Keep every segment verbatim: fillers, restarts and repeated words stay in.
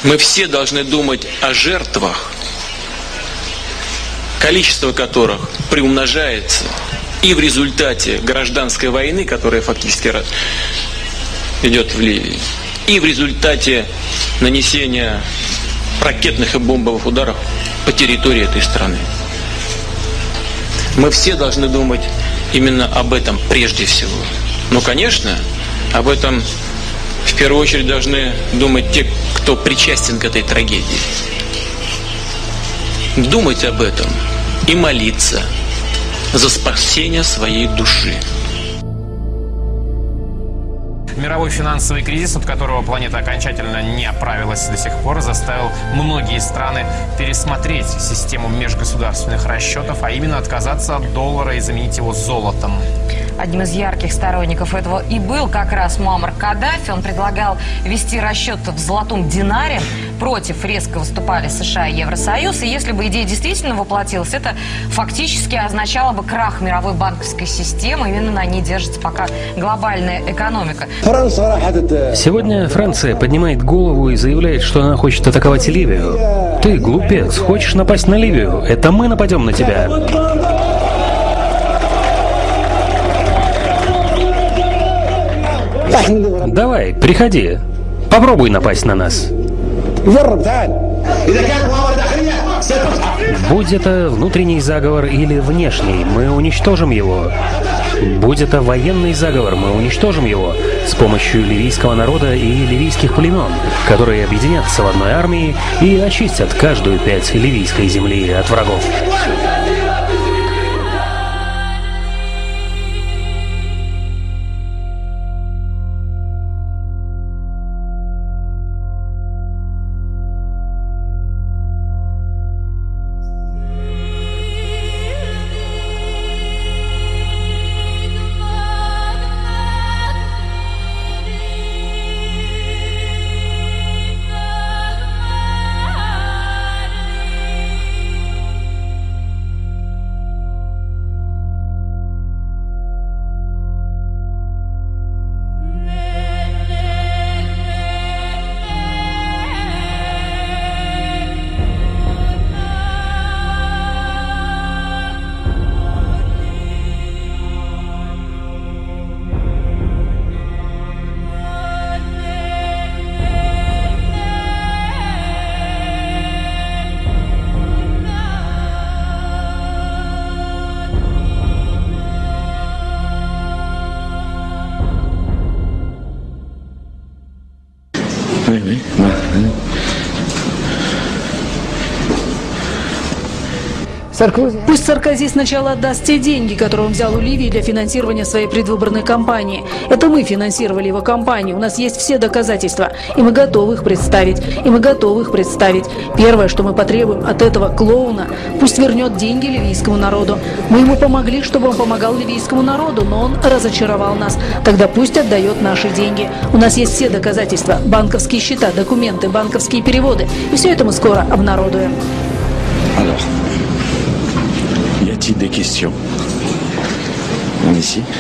Мы все должны думать о жертвах, количество которых приумножается и в результате гражданской войны, которая фактически идет в Ливии, и в результате нанесения ракетных и бомбовых ударов по территории этой страны. Мы все должны думать именно об этом прежде всего. Но, конечно, об этом в первую очередь должны думать те, кто причастен к этой трагедии. Думать об этом и молиться за спасение своей души. Мировой финансовый кризис, от которого планета окончательно не оправилась до сих пор, заставил многие страны пересмотреть систему межгосударственных расчетов, а именно отказаться от доллара и заменить его золотом. Одним из ярких сторонников этого и был как раз Муаммар Каддафи. Он предлагал вести расчет в золотом динаре. Против резко выступали США и Евросоюз. И если бы идея действительно воплотилась, это фактически означало бы крах мировой банковской системы. Именно на ней держится пока глобальная экономика. Сегодня Франция поднимает голову и заявляет, что она хочет атаковать Ливию. Ты, глупец, хочешь напасть на Ливию? Это мы нападем на тебя. Давай, приходи. Попробуй напасть на нас. Будь это внутренний заговор или внешний, мы уничтожим его. Будь это военный заговор, мы уничтожим его с помощью ливийского народа и ливийских племен, которые объединятся в одной армии и очистят каждую пять ливийской земли от врагов. Пусть Саркози сначала отдаст те деньги, которые он взял у Ливии для финансирования своей предвыборной кампании. Это мы финансировали его кампанию, у нас есть все доказательства, и мы готовы их представить, и мы готовы их представить. Первое, что мы потребуем от этого клоуна, пусть вернет деньги ливийскому народу. Мы ему помогли, чтобы он помогал ливийскому народу, но он разочаровал нас. Тогда пусть отдает наши деньги. У нас есть все доказательства, банковские счета, документы, банковские переводы, и все это мы скоро обнародуем. Y a-t-il des questions? Ici.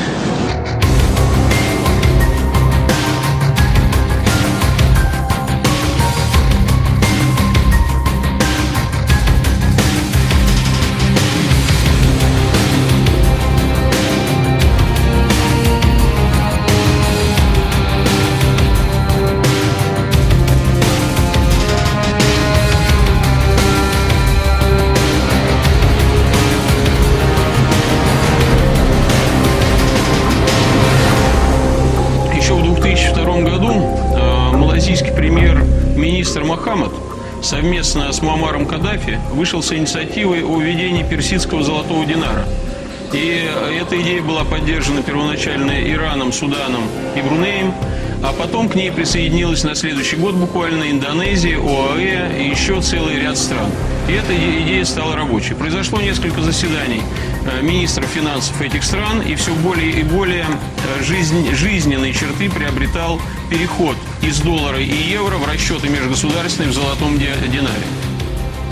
Премьер-министр Мохаммед совместно с Муаммаром Каддафи вышел с инициативой о введении персидского золотого динара. И эта идея была поддержана первоначально Ираном, Суданом и Брунеем, а потом к ней присоединилась на следующий год буквально Индонезия, ОАЭ и еще целый ряд стран. И эта идея стала рабочей. Произошло несколько заседаний министров финансов этих стран, и все более и более жизнь, жизненные черты приобретал переход из доллара и евро в расчеты межгосударственные в золотом динаре.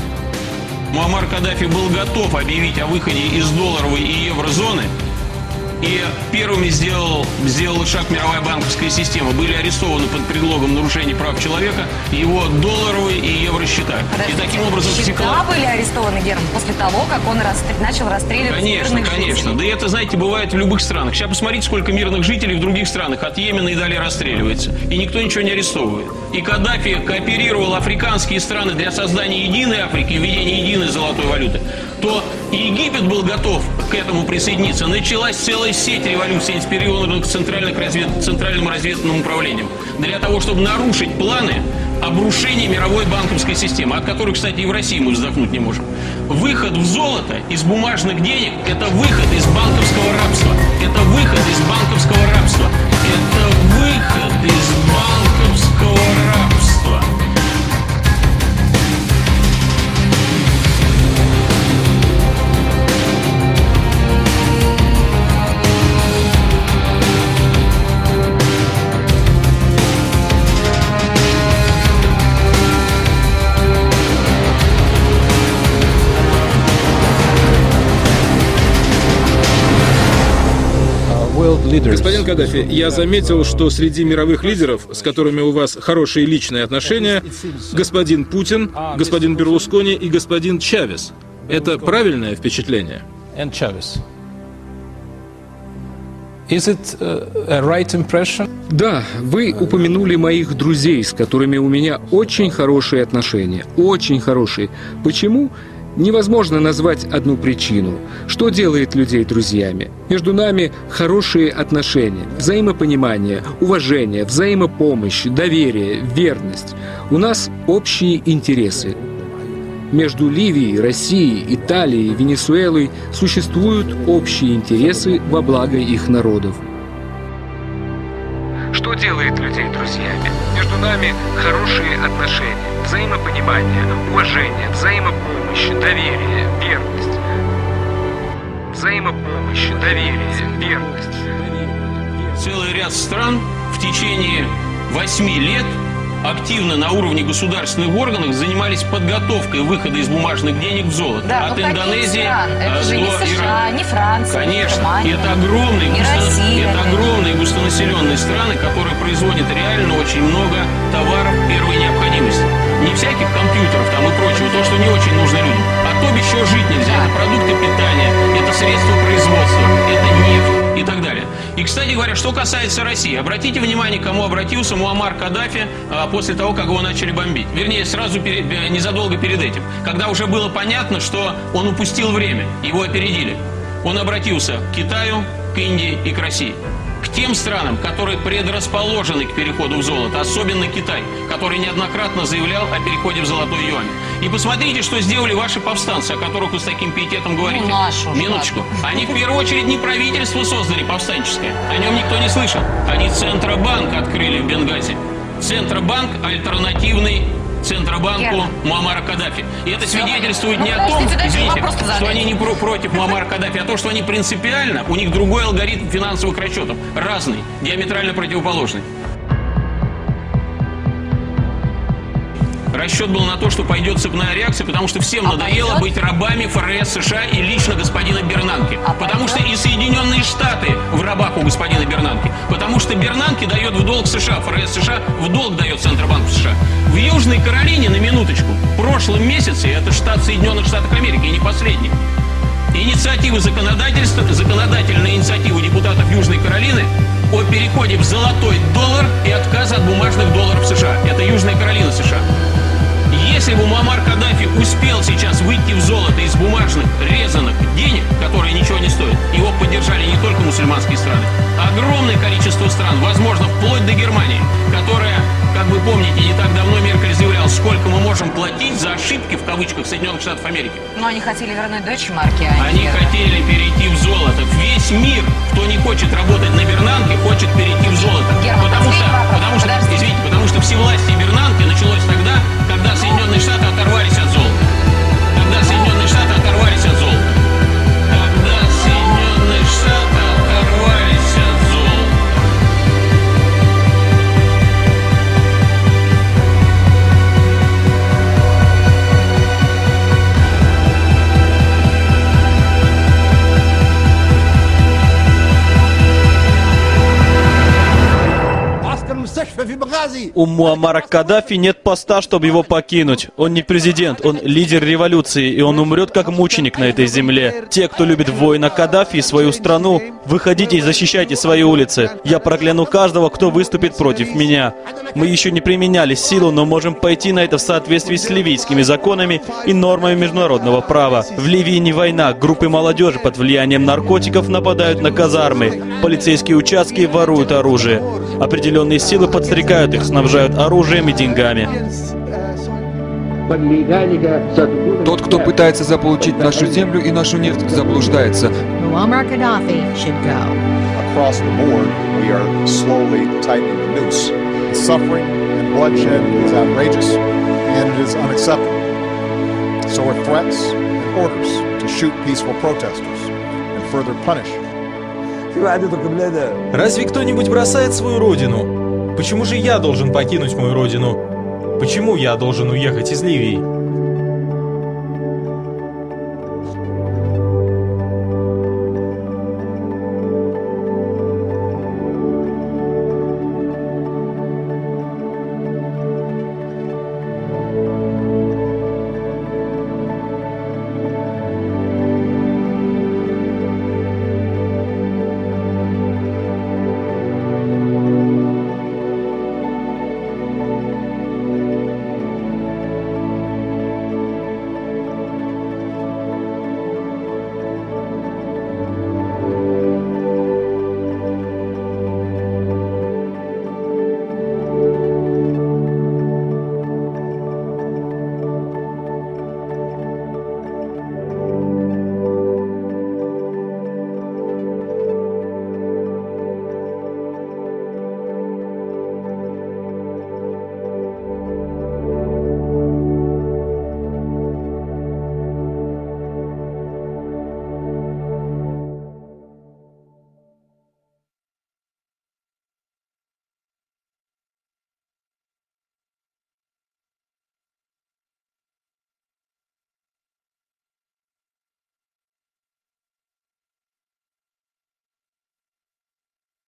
Муаммар Каддафи был готов объявить о выходе из долларовой и еврозоны, И первыми сделал, сделала шаг мировая банковская система. Были арестованы под предлогом нарушения прав человека его долларовые и евросчета. Подождите, и таким образом счета психолог... были арестованы, Герман, после того, как он расстрел... начал расстреливать Конечно, мирных конечно. жителей. Да и это, знаете, бывает в любых странах. Сейчас посмотрите, сколько мирных жителей в других странах от Йемена и далее расстреливается. И никто ничего не арестовывает. И Каддафи кооперировал африканские страны для создания единой Африки, введения единой золотой валюты, то и Египет был готов к этому присоединиться. Началась целая сеть революций, инспирированных центральных развед... центральным разведывательным управлением, для того, чтобы нарушить планы обрушения мировой банковской системы, от которой, кстати, и в России мы вздохнуть не можем. Выход в золото из бумажных денег – это выход из банковского рабства. Это выход из банковского рабства. Это выход из банковского рабства. Господин Каддафи, я заметил, что среди мировых лидеров, с которыми у вас хорошие личные отношения, господин Путин, господин Берлускони и господин Чавес. Это правильное впечатление? Да, вы упомянули моих друзей, с которыми у меня очень хорошие отношения. Очень хорошие. Почему? Невозможно назвать одну причину. Что делает людей друзьями? Между нами хорошие отношения, взаимопонимание, уважение, взаимопомощь, доверие, верность. У нас общие интересы. Между Ливией, Россией, Италией, Венесуэлой существуют общие интересы во благо их народов. Что делает людей друзьями? Между нами хорошие отношения, взаимопонимание, уважение, взаимопомощь, доверие, верность. Взаимопомощь, доверие, верность. Целый ряд стран в течение восьми лет активно на уровне государственных органов занимались подготовкой выхода из бумажных денег в золото. Да, от ну Индонезии стран? Это же до не США, Ирана. не Франция, Конечно, не Германия, это огромные, не густо... Россия, это огромные густонаселенные страны, которые производят реально очень много товаров первой необходимости. Не всяких компьютеров там и прочего, то, что не очень нужно людям. А то без чего жить нельзя. Это продукты питания, это средства производства, это нефть и так далее. И, кстати говоря, что касается России, обратите внимание, к кому обратился Муаммар Каддафи а, после того, как его начали бомбить. Вернее, сразу перед, незадолго перед этим, когда уже было понятно, что он упустил время, его опередили. Он обратился к Китаю, к Индии и к России. К тем странам, которые предрасположены к переходу в золото, особенно Китай, который неоднократно заявлял о переходе в золотой юань. И посмотрите, что сделали ваши повстанцы, о которых вы с таким пиететом говорите. Ну, нашу, Минуточку. Они в первую очередь не правительство создали повстанческое, о нем никто не слышал. Они Центробанк открыли в Бенгази. Центробанк альтернативный Центробанку Герман. Муаммара Каддафи. И это Всё. свидетельствует Ну, не о том, подождите, дайте извините, вопрос задать. что они не про против Муаммара Каддафи, а то, что они принципиально, у них другой алгоритм финансовых расчетов, разный, диаметрально противоположный. Расчет был на то, что пойдет цепная реакция, потому что всем а надоело пойдет? быть рабами ФРС США и лично господина Бернанке. А потому пойдет? что и Соединенные Штаты в рабах у господина Бернанке. Потому что Бернанке дает в долг США, ФРС США в долг дает Центробанку США. В Южной Каролине, на минуточку, в прошлом месяце, это штат Соединенных Штатов Америки, и не последний, инициативы законодательства, законодательная инициатива депутатов Южной Каролины о переходе в золотой доллар и отказа от бумажных долларов США. Это Южная Каролина, США. Если бы Муаммар Каддафи успел сейчас выйти в золото из бумажных, резаных денег, которые ничего не стоят, его поддержали не только мусульманские страны, а огромное количество стран, возможно, вплоть до Германии, которая, как вы помните, не так давно Меркель заявлял, сколько мы можем платить за ошибки, в кавычках, Соединенных Штатов Америки. Но они хотели вернуть дочь марки, а Они не хотели перейти в золото. Весь мир, кто не хочет работать на Бернанке, хочет перейти в золото. Герман, потому что, последний вопрос. потому что, Подождите. извините, потому что всевластие Бернанке началось тогда, когда Соединенные Штаты оторвались от золота. Когда Соединенные Штаты оторвались от золота. Когда Соединенные Штаты оторвались от золота. У Муаммара Каддафи нет поста, чтобы его покинуть. Он не президент, он лидер революции, и он умрет как мученик на этой земле. Те, кто любит воина Каддафи и свою страну, выходите и защищайте свои улицы. Я прокляну каждого, кто выступит против меня. Мы еще не применяли силу, но можем пойти на это в соответствии с ливийскими законами и нормами международного права. В Ливии не война. Группы молодежи под влиянием наркотиков нападают на казармы. Полицейские участки воруют оружие. Определенные силы подстрекают их, снабжают оружием и деньгами. Тот, кто пытается заполучить нашу землю и нашу нефть, заблуждается. Muammar Gaddafi should go. Across the board, we are slowly tightening the noose. The suffering and bloodshed is outrageous and it is unacceptable. So are threats and orders to shoot peaceful protesters and further punish. Разве кто-нибудь бросает свою родину? Почему же я должен покинуть мою родину? Почему я должен уехать из Ливии?